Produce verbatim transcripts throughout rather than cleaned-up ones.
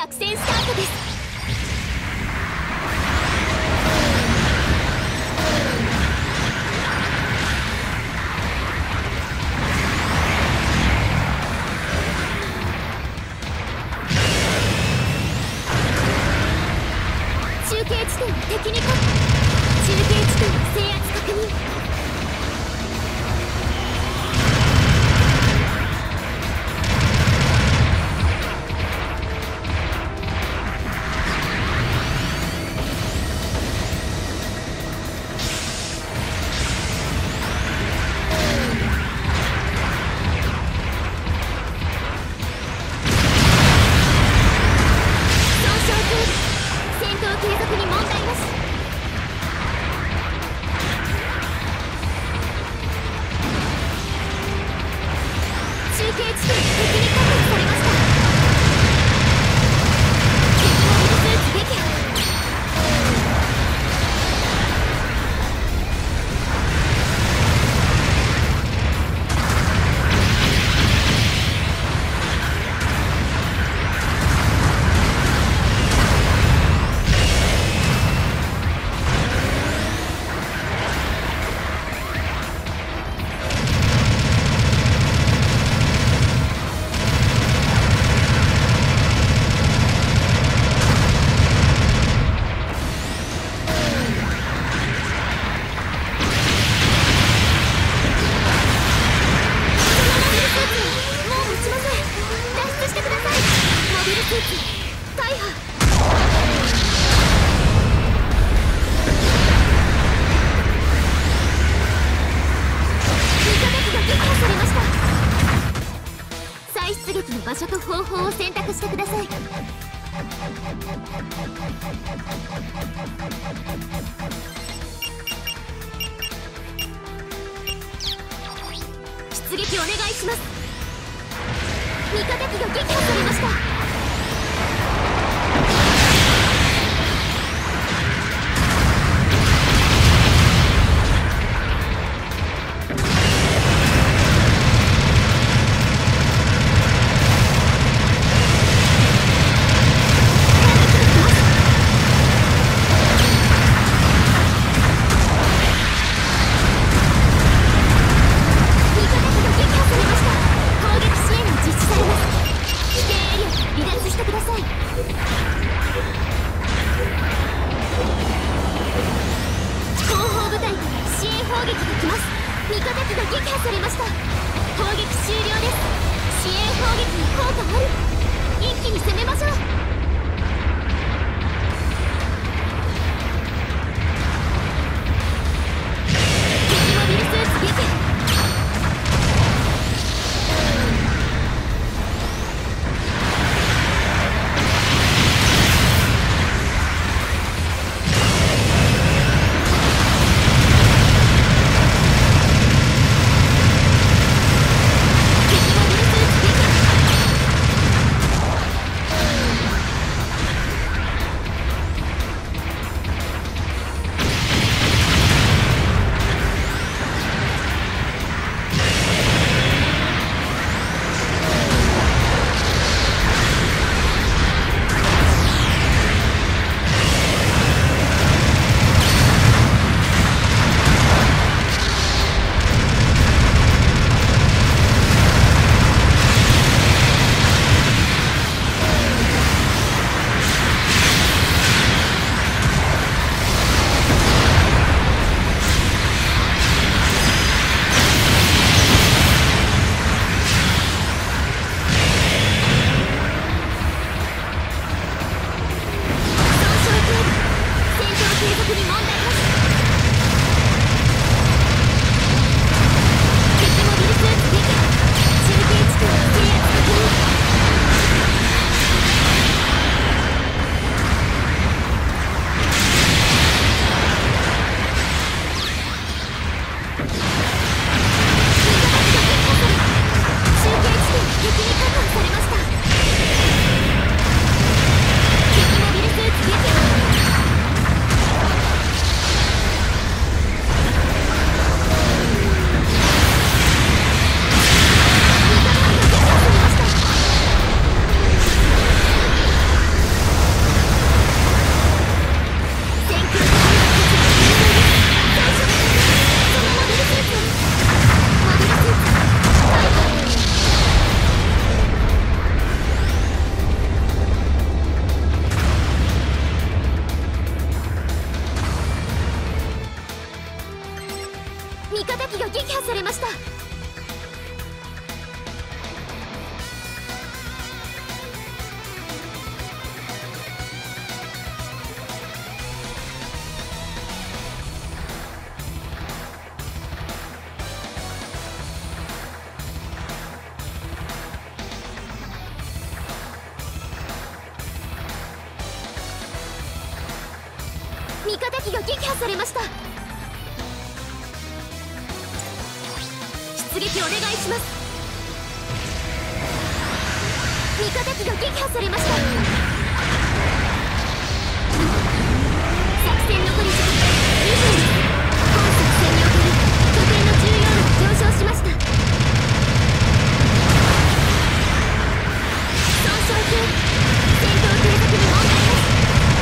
作戦スタートです。中継地点を敵に確保。中継地点の制圧確認。継続に問題なし。中継地点敵に確保されました。敵モビルスーツ撃破。出撃の場所と方法を選択してください。出撃お願いします。味方機が撃破されました。攻撃支援が実施されます。危険エリア撃破されました。味方機が撃破されました。出撃お願いします。味方機が撃破されました。作戦残り時間にじゅうです。本作戦における拠点の重要度が上昇しました。損傷中、戦闘継続に問題です。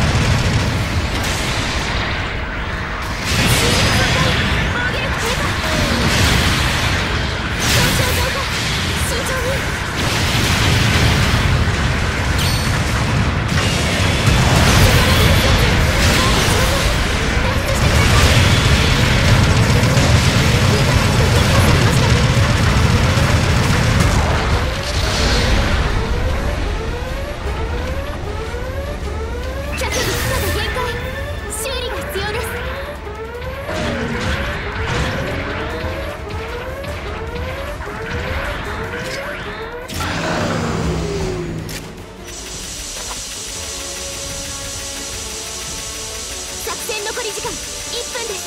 残り時間いっぷんです。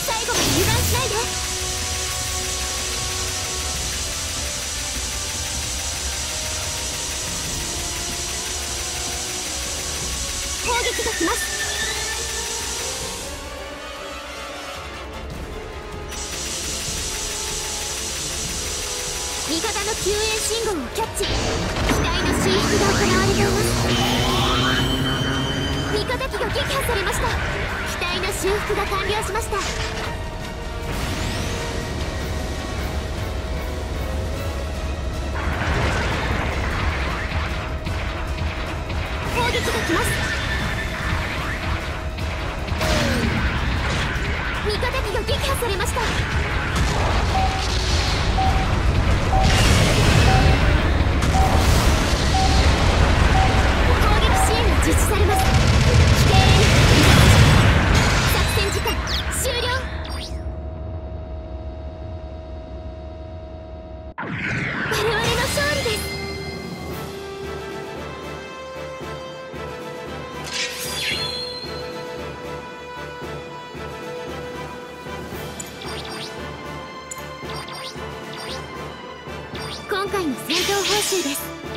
最後まで油断しないで。砲撃が来ます。味方の救援信号をキャッチ。機体の修復が行われています。味方機が撃破されました。機体の修復が完了しました。砲撃が来ます。味方機が撃破されました。攻撃支援が実施されます。規定へ作戦時間終了。我々の勝利です。今回の戦闘報酬です。